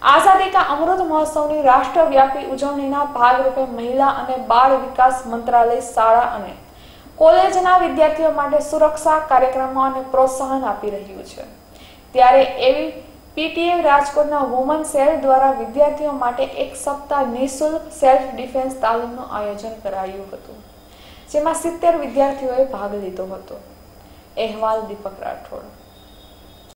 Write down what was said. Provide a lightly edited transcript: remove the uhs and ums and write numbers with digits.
आजादी का अमृत महोत्सव की राष्ट्रव्यापी उजवણીના ભાગરૂપે મહિલા અને બાળ વિકાસ મંત્રાલય શાળા અને કોલેજના વિદ્યાર્થીઓ માટે સુરક્ષા કાર્યક્રમો અને પ્રોત્સાહન આપી રહ્યું છે। ત્યારે એવી પીટીએ રાજકોટના વુમન સેલ દ્વારા વિદ્યાર્થીઓ માટે એક સપ્તાહ નિઃશુલ્ક સેલ્ફ ડિફેન્સ તાલીમનું આયોજન કરાયું હતું, જેમાં 70 વિદ્યાર્થીઓએ ભાગ લીધો હતો। અહેવાલ દીપક રાઠોડ।